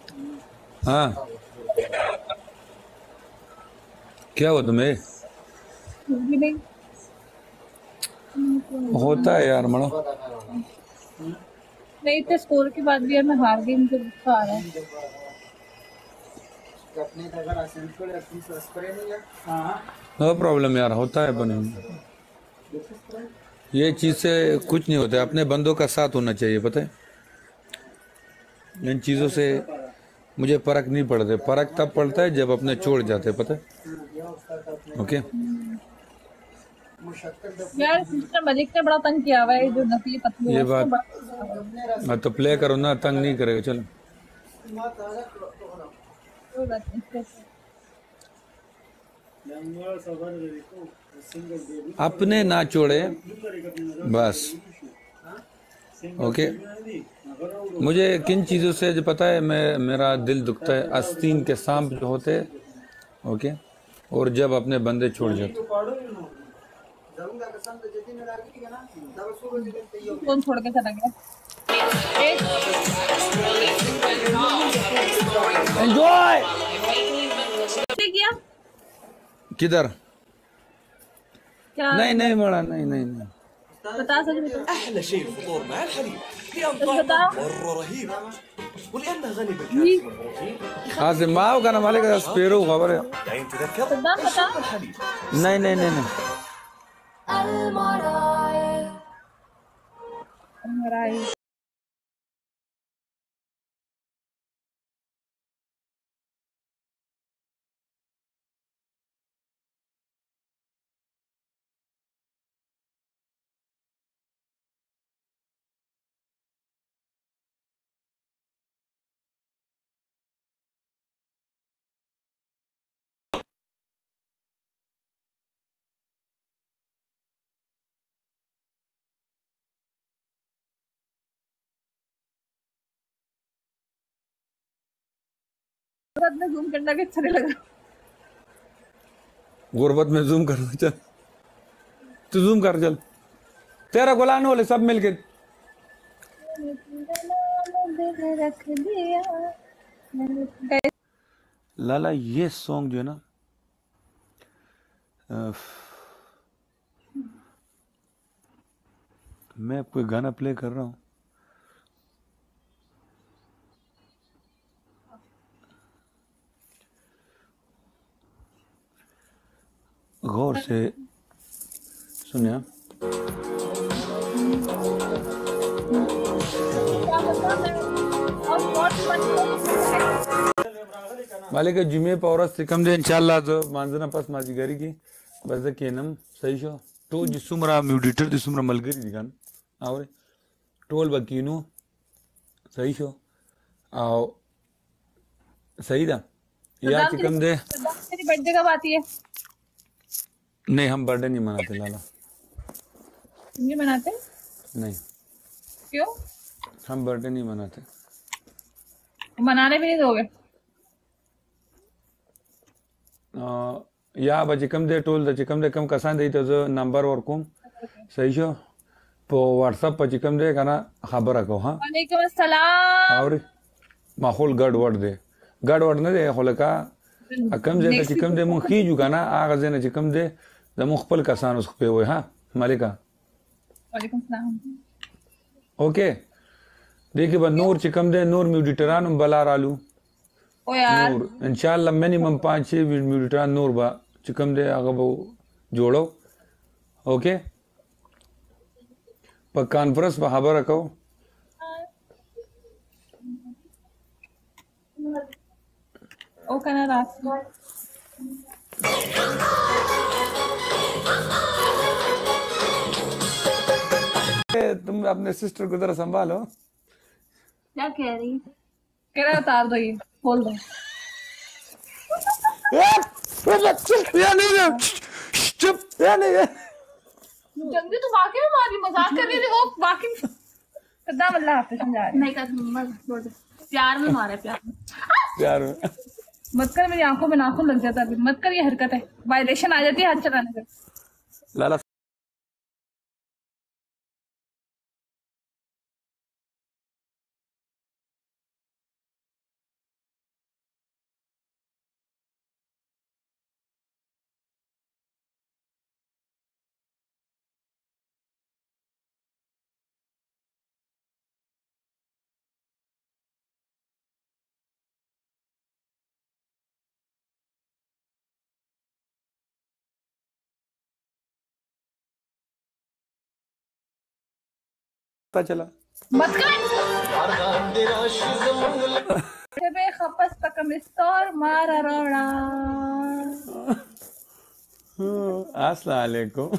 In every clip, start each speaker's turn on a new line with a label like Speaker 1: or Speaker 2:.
Speaker 1: हाँ, क्या हुआ तुम्हें?
Speaker 2: कुछ भी नहीं।
Speaker 1: होता है यार मड़ा।
Speaker 2: नहीं तो स्कोर के बाद भी यार मैं हार गई, मुझे गुस्सा आ रहा है।
Speaker 1: नो प्रॉब्लम यार, होता है बनी। ये चीज से कुछ नहीं होता है, अपने बंदों का साथ होना चाहिए, पता है। इन चीजों से मुझे फर्क नहीं पड़ता, फर्क तब पड़ता है जब अपने छोड़ जाते, पता है। ओके।
Speaker 2: यार सिस्टर मलिक ने बड़ा तंग किया हुआ है, जो नकली पतलू है
Speaker 1: ये
Speaker 2: उसको
Speaker 1: बात।
Speaker 2: बड़ा तंग किया हुआ है।
Speaker 1: हाँ तो प्ले करो ना, तंग नहीं करेगा, चलो।
Speaker 2: कोई बात नहीं, फिर
Speaker 1: अपने ना छोड़े बस। ओके। मुझे किन चीज़ों से जो पता है, मैं मेरा दिल दुखता है, आस्तीन के सांप जो होते हैं। ओके। और जब अपने बंदे छोड़ जाते।
Speaker 2: कौन छोड़ के चला गया? एक
Speaker 1: एंजॉय।
Speaker 2: किया
Speaker 1: किधर?
Speaker 2: क्या?
Speaker 1: नहीं नहीं मड़ा, नहीं नहीं नहीं।
Speaker 2: बता, सच बता,
Speaker 3: أحلى شيء الفطور مع الحليب لأن
Speaker 2: सच
Speaker 3: طعمه
Speaker 2: बता।
Speaker 3: مرة رهيب ولأنه غني
Speaker 2: जी
Speaker 3: بالكالسيوم والبروتين
Speaker 1: हाँ से माओ का ना मालिक स्पेरो खबर है।
Speaker 3: دايم تذكر
Speaker 2: बता बता।
Speaker 3: اشرب الحليب
Speaker 1: नहीं नहीं नहीं नहीं।
Speaker 2: राइट। में जूम करना के अच्छा नहीं लगा।
Speaker 1: गुर्बत में जूम कर, चल तू जूम कर, चल। तेरा गुलाम वाले सब मिलके।
Speaker 2: रख दिया।
Speaker 1: लाला ये सॉन्ग जो है ना, मैं कोई गाना प्ले कर रहा हूँ, गौर से सुनिए। मालिक जुमे पौरस सिकम दे इंशाल्लाह जो मानजना पास माजी गरी की बस केनम सही शो तो जिसुमरा म्यूडिटर जिसुमरा मलगरी दिगान और टोल बकीनो सही शो आओ सही था या चिकम दे।
Speaker 2: तेरी बर्थडे कब आती है?
Speaker 1: नहीं हम बर्थडे नहीं मनाते लाला,
Speaker 2: नहीं मनाते?
Speaker 1: नहीं
Speaker 2: क्यों?
Speaker 1: हम बर्थडे नहीं मनाते।
Speaker 2: मनाने भी नहीं दोगे?
Speaker 1: या बचिकम दे टोल द चिकम दे कम कसान दे तो जो नंबर और कुम सही शो पो व्हाट्सएप पर चिकम दे करना खबर रखो। हाँ
Speaker 2: वालेकुम अस्सलाम।
Speaker 1: और माहौल गड़बड़ दे, गड़बड़ न दे होले का कम जे
Speaker 2: नेक्स्ट
Speaker 1: चिकम दे मुख खींचू का ना आग जे न चिकम दे द मुख पल कसान उस पे हुए। हाँ मालिका
Speaker 2: वालेकुम सलाम।
Speaker 1: ओके। देखिए बस नूर चिकम दे नूर म्यूडिटरान बलार आलू
Speaker 2: ओ यार
Speaker 1: नूर इंशाल्लाह मिनिमम 5-6 म्यूडिटरान नूर बा चिकम दे आगे वो जोड़ो। ओके पर कॉन्फ्रेंस पर खबर रखो।
Speaker 2: ओ कना रात
Speaker 1: तुम अपने सिस्टर को जरा संभालो।
Speaker 2: क्या कह रही? कह रहा उतार दो, ये खोल दो।
Speaker 1: चुप या नहीं
Speaker 2: जल्दी तो वाकई में मारी, मजाक कर रही थी वो वाकई में। सद्दाम अल्लाह हाफिज़ समझा रहे नहीं कर प्यार में मारे, प्यार में।
Speaker 1: प्यार में
Speaker 2: मत कर, मेरी आंखों में नाखून लग जाता है अभी, मत कर, ये हरकत है, वायलेशन आ जाती है हाथ चलाने से।
Speaker 1: लाला पता चला
Speaker 2: मत कर बे खपस तकमिस्तर मार रोड़ा।
Speaker 1: अस्सलाम वालेकुम।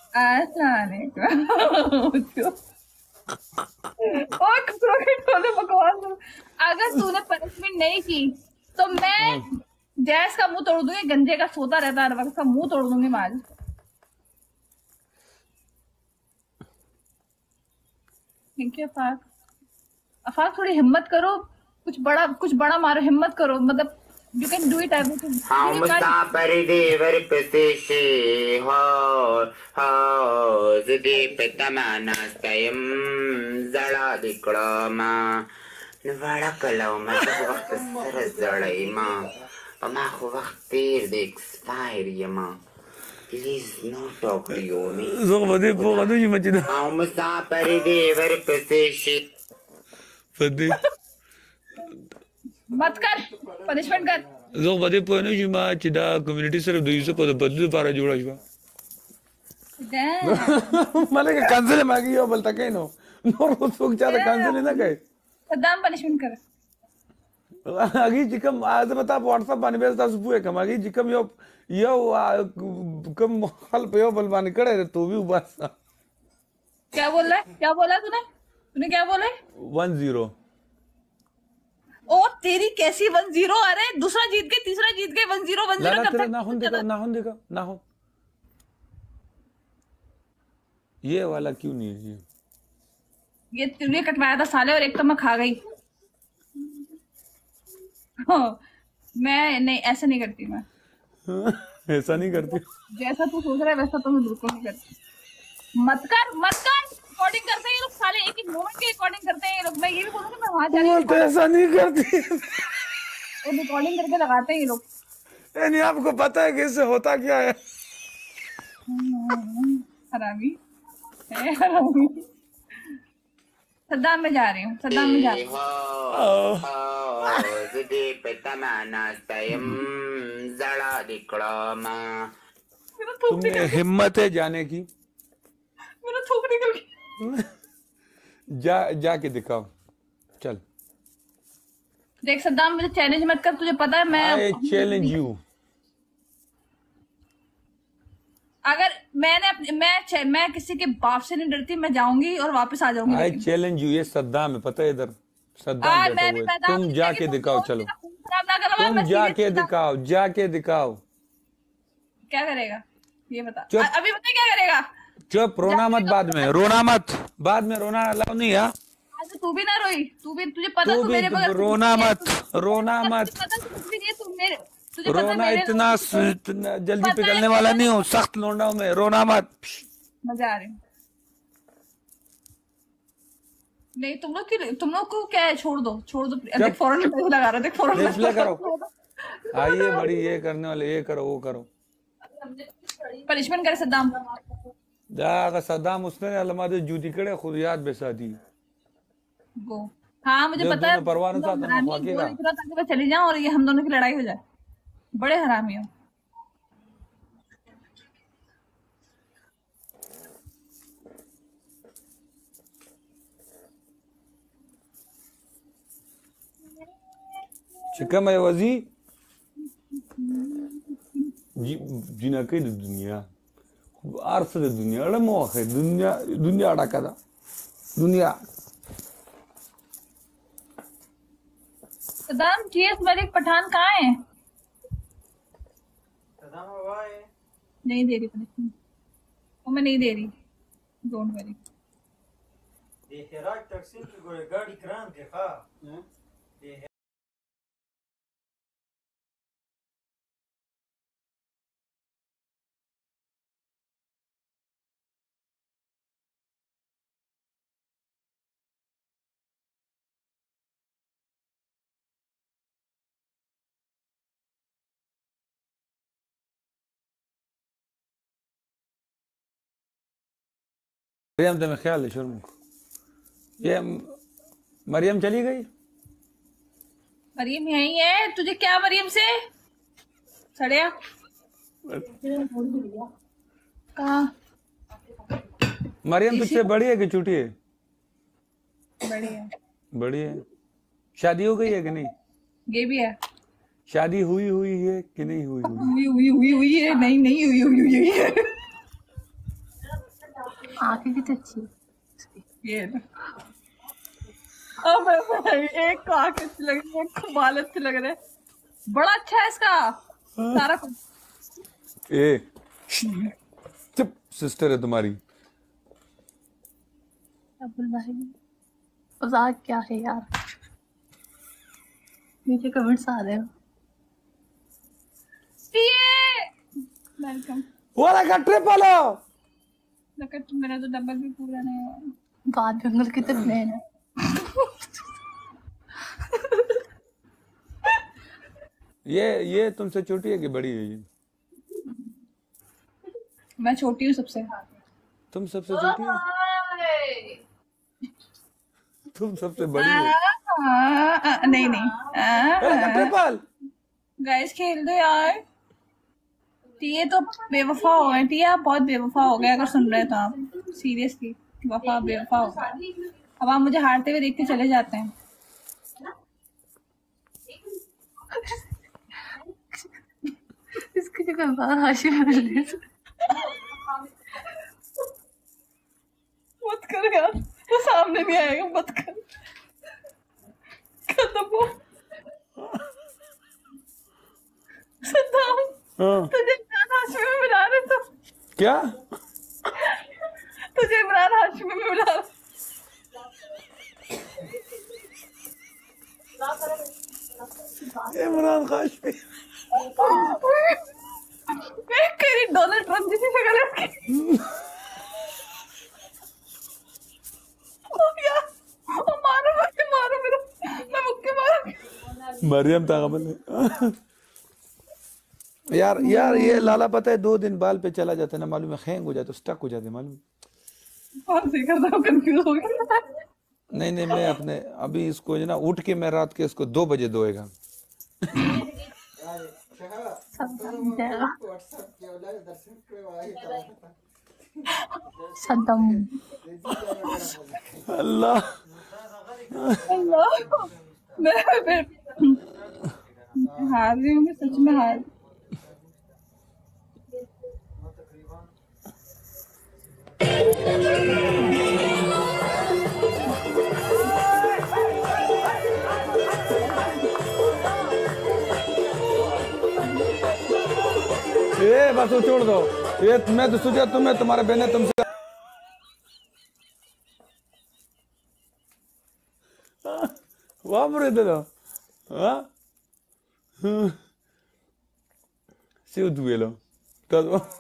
Speaker 2: बकवास। अगर तूने पनिशमेंट नहीं की तो मैं जैस का मुंह तोड़ दूंगी, गंजे का सोता रहता है हर वक्त, का मुंह तोड़ दूंगी मैं आज। Thank you Afaq. अफाक थोड़ी हिम्मत करो, कुछ बड़ा मारो, हिम्मत करो, मतलब you can do it everything.
Speaker 4: How musafiri devar pesishi ho zidi petamana stayam zala diklama nvada kalama waqt sar zalaima ma khu waqt tir de expire yama. Please no talk to you me.
Speaker 1: زوق بدي فوق هذا شيء مجد.
Speaker 4: How musafiri devar pesishi.
Speaker 1: بدي.
Speaker 2: मत कर, punishment कर।
Speaker 1: زوق بدي पहने شيء ما كذا community سر دوی से पता بدل पारा जोड़ा شوا. مالك cancel ما किया बोलता कहीं नो. नॉर्मल सोच जाता cancel ना कहीं.
Speaker 2: सद्दाम पनिशमेंट कर।
Speaker 1: आगे जिकम आज बता व्हाट्सएप पानी बेस दास बुए कम आगे जिकम यो कम हल पे यो बलवान करे तो भी उबास।
Speaker 2: क्या बोल रहा है? क्या बोला तूने क्या बोला?
Speaker 1: 1-0
Speaker 2: ओ तेरी कैसी 1-0? अरे दूसरा जीत गए, तीसरा जीत गए, 1-0
Speaker 1: तेरा नाखून देखा नाखून ये वाला क्यों नहीं है
Speaker 2: ये तूने कटवाया था साले, और एक तो मैं खा गई। मैं नहीं, ऐसा नहीं करती मैं।
Speaker 1: ऐसा नहीं करती।
Speaker 2: जैसा तू सोच रहा है वैसा तो मैं बिल्कुल नहीं करती। मत कर रिकॉर्डिंग करते हैं ये लोग साले, एक मोमेंट की रिकॉर्डिंग करते हैं ये लोग। मैं ये भी बोलूंगी मैं वहां जा रही हूं,
Speaker 1: तो ऐसा नहीं करती।
Speaker 2: वो रिकॉर्डिंग करके लगाते हैं ये लोग।
Speaker 1: नहीं आपको पता है कि इससे होता क्या है?
Speaker 2: हरामी सद्दाम में जा रही हूँ, सद्दाम में जा रही हूँ।
Speaker 4: zidi petamana stayam zala diklama.
Speaker 1: तुम्हें हिम्मत है जाने की?
Speaker 2: मेरा थूक निकल गया।
Speaker 1: जाके दिखाओ चल।
Speaker 2: देख सद्दाम, मुझे चैलेंज मत कर, तुझे पता है मैं
Speaker 1: I challenge you.
Speaker 2: अगर मैं किसी के बाप से नहीं डरती, मैं जाऊंगी और वापस आ जाऊंगी।
Speaker 1: I challenge you, ये सद्दाम है, पता है इधर सद्दाम बैठा हुआ है। तुम जाके दिखाओ, चलो तुम जाके दिखाओ।
Speaker 2: क्या करेगा ये बता,
Speaker 1: चुप।
Speaker 2: अभी बता क्या करेगा?
Speaker 1: चुप, रोना मत, बाद में रोना अलाउ नहीं है।
Speaker 2: तू भी ना रोई, तुझे पता तू मेरे बगल
Speaker 1: रोना मत रोना इतना जल्दी पिघलने वाला नहीं हूँ, सख्त लौंडा हूँ मैं, रोना मत।
Speaker 2: मजा आ रही हूँ। नहीं तुम लोग को क्या है, छोड़ दो। देख फौरन लगा रहा, देख फौरन
Speaker 1: डिस्प्ले करो। आइए बड़ी ये करने वाले, ये करो वो करो।
Speaker 2: पनिशमेंट करे सद्दाम।
Speaker 1: जा सद्दाम उसने अलमारी जूती कड़े खुद याद बेसा दी।
Speaker 2: गो हाँ मुझे पता है,
Speaker 1: परवान था
Speaker 2: ताकि मैं चली जाऊं और ये हम दोनों की लड़ाई हो जाए। बड़े हरामी हो।
Speaker 1: शिकम है वजी जिना के दुनिया आर्स de दुनिया अरे मोह है दुनिया अड़ा कदा दुनिया।
Speaker 2: सद्दाम जीएस मलिक पठान कहाँ है? नहीं दे रही पनिशमेंट, वो मैं नहीं दे रही, डोंट वरी।
Speaker 1: मरियम तुम्हें ख्याल है शर्म, ये मरियम चली गई।
Speaker 2: मरियम यही है, तुझे क्या मरियम से सड़िया कहाँ?
Speaker 1: मरियम तुझसे बड़ी है कि छोटी है?
Speaker 2: बढ़िया।
Speaker 1: बढ़िया। शादी हो गई है कि नहीं?
Speaker 2: ये भी है।
Speaker 1: शादी हुई है कि नहीं हुई?
Speaker 2: हुई है। नहीं हुई है। आंखें कितनी अच्छी ये ना। अब एक को आंखें अच्छी लग रही है, एक को बाल अच्छे लग रहे हैं। बड़ा अच्छा है इसका सारा कुछ।
Speaker 1: ए चुप, सिस्टर है तुम्हारी।
Speaker 2: अब्दुल भाई मजाक क्या है यार, नीचे कमेंट्स आ रहे हो। वेलकम।
Speaker 1: ट्रिपल
Speaker 2: मेरा तो डबल भी पूरा नहीं हुआ। बात जंगल की तरफ है।
Speaker 1: ये तुमसे छोटी है कि बड़ी है? ये
Speaker 2: मैं छोटी हूँ सबसे।
Speaker 1: तुम सबसे छोटी हो? तुम सबसे बड़ी हो?
Speaker 2: नहीं
Speaker 1: ट्रिपल
Speaker 2: गाइस खेल दो यार। टीए तो बेवफा हो गए। टीए आप बहुत बेवफा हो गए, अगर सुन रहे तो आप सीरियसली वफा बेवफा हो गए। अब आप मुझे हारते हुए देख के चले जाते हैं। इसकी जगह बाहर हाशिम मत कर यार, वो सामने नहीं आएगा, मत कर। खत्म हो सद्दाम। तुझे इमरान हाशमी में मिला रहे तो
Speaker 1: क्या?
Speaker 2: तुझे इमरान हाशमी में मिला रहे।
Speaker 1: इमरान हाशमी
Speaker 2: डोनाल्ड ट्रम्प जैसी शक्ल है उसकी। मारो मेरा, मैं मुक्के मारो।
Speaker 1: मरियम ताकबल यार ये लाला पता है 2 दिन बाल पे चला जाता है ना, मालूम है, हैंग हो जाता है, स्टक हो जाते हैं, मालूम।
Speaker 2: और देखा था कंफ्यूज हो गया।
Speaker 1: नहीं मैं अपने अभी इसको जो ना उठ के मैं रात के इसको 2 बजे धोएगा।
Speaker 2: सद्दाम
Speaker 1: अल्लाह
Speaker 2: मैं हार रही हूँ, मैं सच में हार।
Speaker 1: ये बस वो छोड़ दो, ये मैं तो सोचा तुम्हें तुम्हारे बहने तुमसे वाह बुरे दो सिव दुएलो तो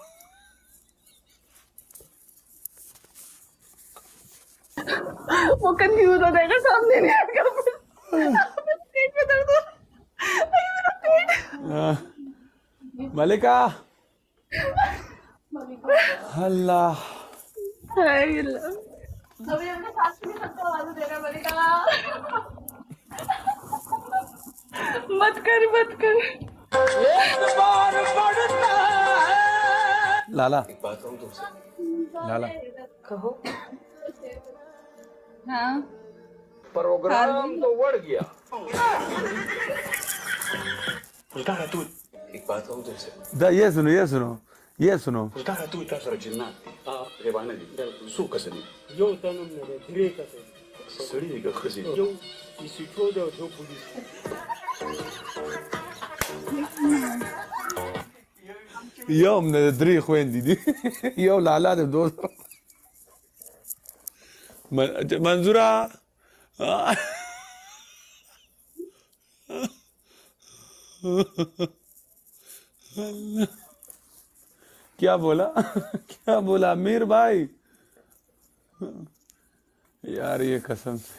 Speaker 2: वो कंफ्यूज हो जाएगा, सामने नहीं आएगा। पेट में दर्द हो। मेरा पेट।
Speaker 1: मलिका अल्लाह
Speaker 2: अभी हमने सास भी सबको आवाज देना पड़ेगा। मत कर
Speaker 1: लाला
Speaker 3: एक बात कहूँ तुमसे।
Speaker 1: लाला
Speaker 3: कहो।
Speaker 2: हाँ
Speaker 3: प्रोग्राम तो बढ़ गया। Puttana tu. एक बात कहूँ तुमसे।
Speaker 1: ये सुनो
Speaker 3: Puttana tu इतना सारा जिन्ना। रेवाना दी। सू कसनी।
Speaker 5: Yo tanım nere, direkt atı.
Speaker 3: सड़ी का खसी।
Speaker 5: Yo, istifa da yo polis.
Speaker 1: يوم من الدريخ وين دي يوم العلاد بدور منظورة क्या बोला अमीर भाई यार, ये कसम से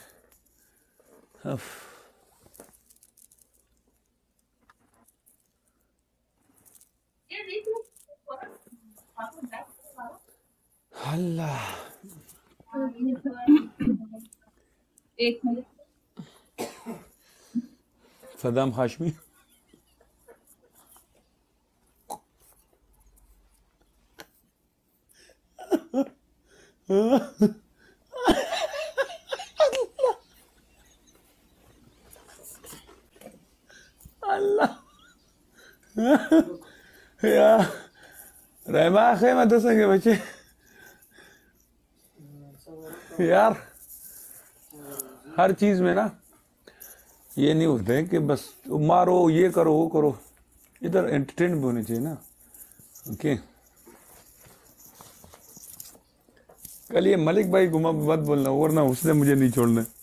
Speaker 1: अल्लाह।
Speaker 2: एक मिनट।
Speaker 1: सद्दाम हाशमी अल्लाह यार रहमा आखे मत दसेंगे बच्चे यार। हर चीज में ना ये नहीं होते हैं कि बस मारो ये करो वो करो, इधर एंटरटेन भी होने चाहिए ना। ओके कल ये मलिक भाई घुमा मत बोलना, वरना उसने मुझे नहीं छोड़ना।